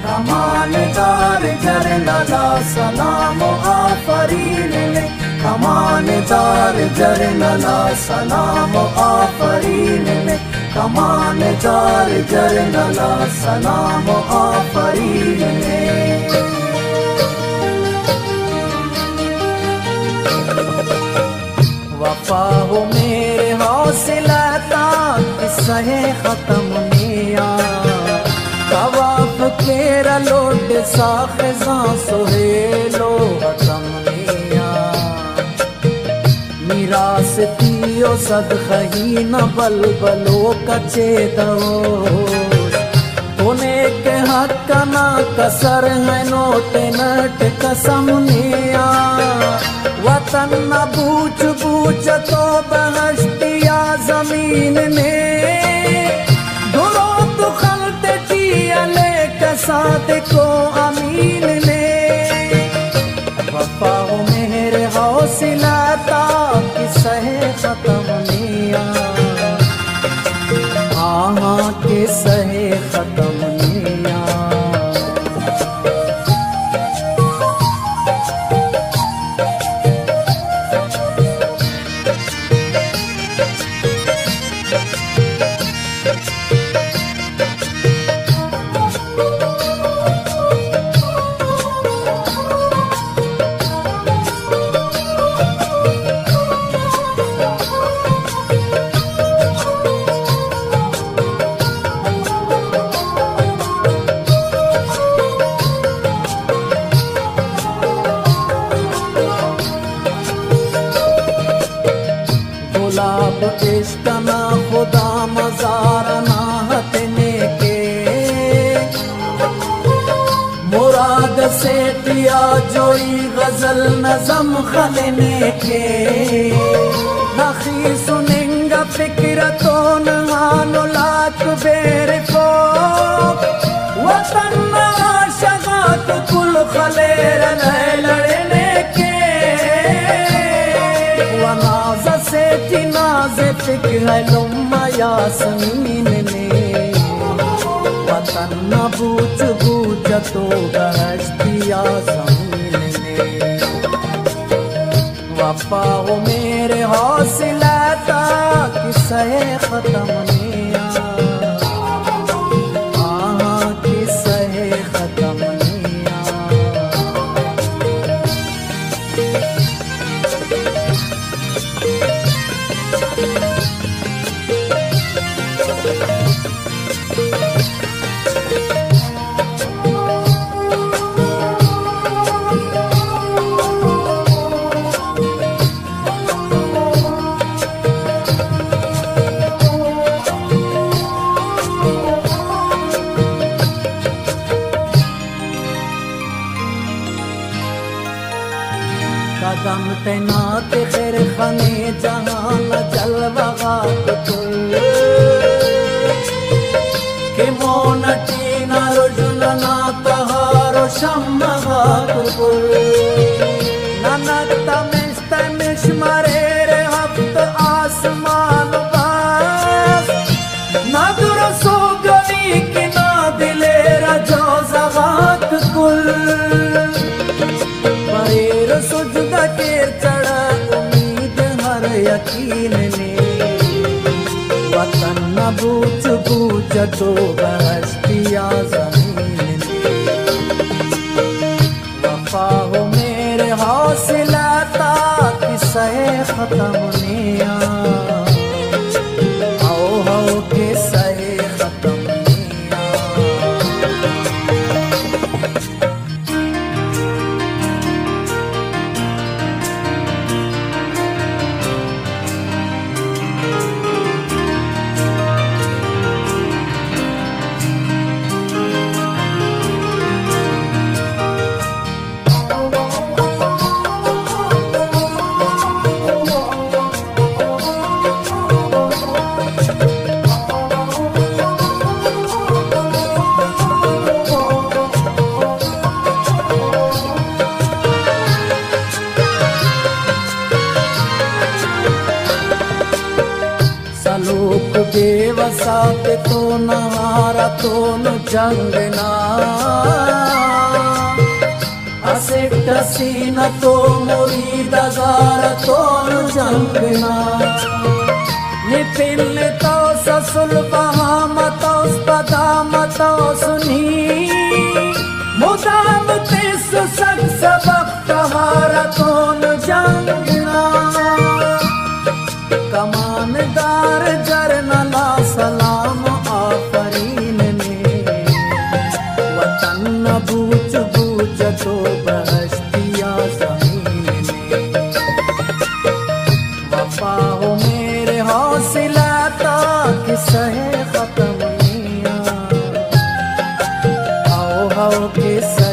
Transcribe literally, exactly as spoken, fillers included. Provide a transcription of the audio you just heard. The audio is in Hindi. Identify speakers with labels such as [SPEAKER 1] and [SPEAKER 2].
[SPEAKER 1] कमानदार जरनला सलाम आफरीन ने, कमानदार जरनला सलाम आफरीन ने, कमानदार जरनला सलाम आफरीन ने। वफा हो मेरे हौसला ताक सहे खत्म निया, तवाफ केरा लोड साखिज़ा सोहेलो खत्म निया। मीरास तियो सदखही न बलबलो कचे दो, तोने के हक ना कसर है नोटे नट कसम निया। वतन न बूझ बूझ तो बहश्तिया जमीन ने, दुरो तो खलते जियले कसाद को अमीन ने। वफा हो मेरे हौसला ताक सहे खत्म निया, हाँ के सहे खत्म निया। इश्क ना खुदा मज़ारा ना हटने के, मुराद से दिया जोई गजल नज़म खलने के। नखी सुनेंगा फिक्र तो नहानो लाख बेर को, वतन आशगात कुल खलेर लड़ने के। वनाज़ से जिनाज़े फिक्र लुम्मा यासमीन ने, वतन न बूझ बूझ तो बहश्तिया ज़मीन ने। वफा हो मेरे हौसला ताक सहे खत्म निया, हाँ कि सहे खत्म निया। कदम तैनात खैर खने जहान जलवा कुल, के मोनटी न रुजुलना तहारो शम्मा कुल। ननक तमिश तमिश मरे रे हफ्त आसमान बास, ना दुरसो गली की ना दिले रजो जवात कुल। परेर सुजदा के चढ़ा उम्मीद हर यकीन ने, वतन न बूझ बूझ तो बहश्तिया ज़मीन ने। वफा हो मेरे हौसला ताक सहे खत्म निया, आओ हो के सहे खत्म निया। बेवसात तो नहारा तो न जंगना असिट सीन तो मुरीद जार तो जंगना निपिल तो ससुल बहाम तो पदाम तो सुनी मुदाम तिस सक सबक तहारा कौन जंगना कमानदार जरनला सलाम आफरीन ने वतन न बूझ बूझ तो बहश्तिया ज़मीन ने वफा हो मेरे हौसला ताक सहे खत्म निया आओ आओ के